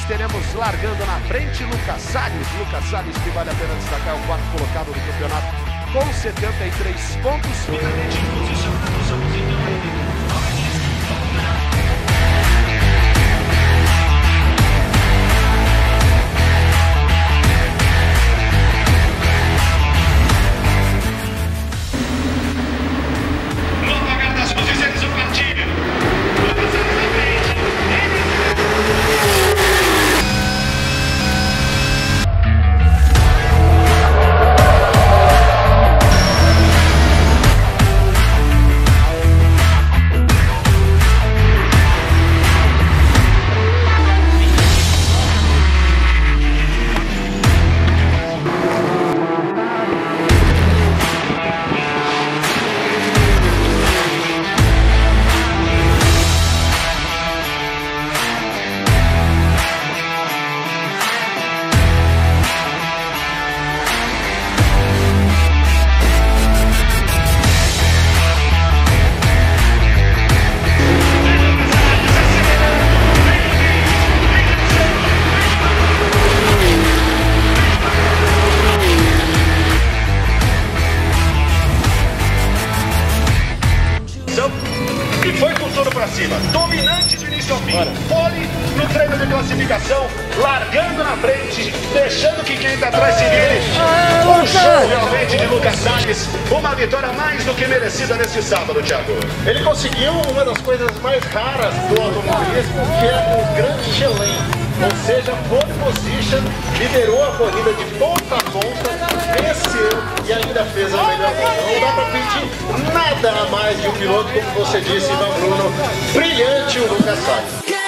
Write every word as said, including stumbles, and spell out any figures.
teremos largando na frente Lucas Salles. Lucas Salles, que vale a pena destacar, é o quarto colocado do campeonato com setenta e três pontos. Finalmente posicionados, vamos então. E foi com tudo pra cima, dominante de início ao fim, pole no treino de classificação, largando na frente, deixando que quem tá atrás se vire. Um show realmente de Lucas Salles, uma vitória mais do que merecida neste sábado, Thiago. Ele conseguiu uma das coisas mais raras do automobilismo, que é o grande chelém, ou seja, pole position, liderou a corrida de ponta a ponta, venceu e ainda fez a melhor volta. Não dá para pedir nada a mais de um piloto, como você disse, Ivan Bruno. Brilhante o Lucas Salles.